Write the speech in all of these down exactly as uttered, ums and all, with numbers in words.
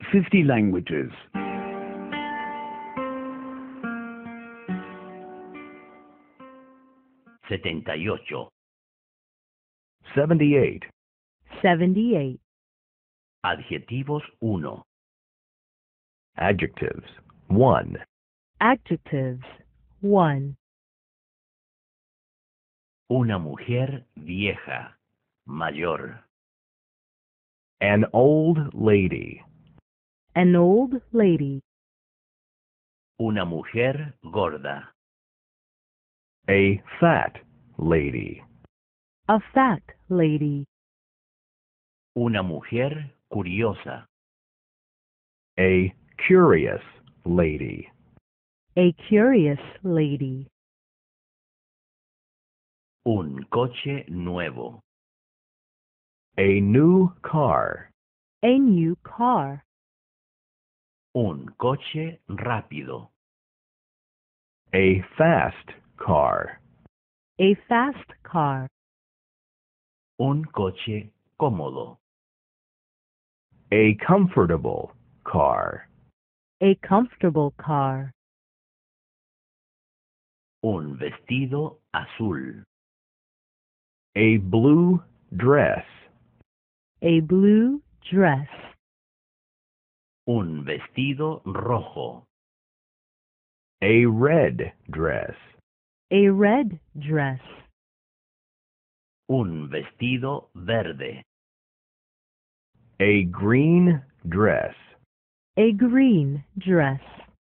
fifty languages. setenta y ocho. seventy-eight. seventy-eight. Adjetivos uno. Adjectives. one. Adjectives. one. Una mujer vieja, mayor. An old lady. An old lady. Una mujer gorda. A fat lady. A fat lady. Una mujer curiosa. A curious lady. A curious lady. Un coche nuevo. A new car. A new car. Un coche rápido. A fast car. A fast car. Un coche cómodo. A comfortable car. A comfortable car. Un vestido azul. A blue dress. A blue dress. Un vestido rojo. A red dress. A red dress. Un vestido verde. A green dress. A green dress.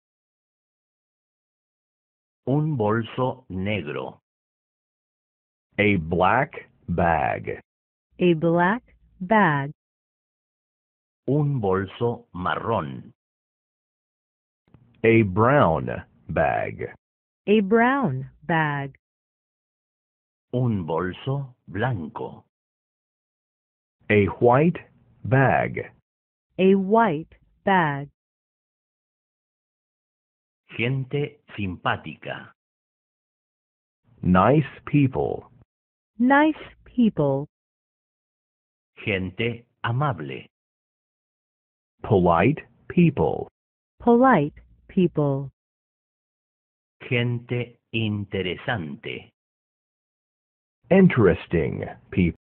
Un bolso negro. A black bag. A black bag. Un bolso marrón. A brown bag. A brown bag. Un bolso blanco. A white bag. A white bag. Gente simpática. Nice people. Nice people. Gente amable. Polite people. Polite people. Gente interesante. Interesting people.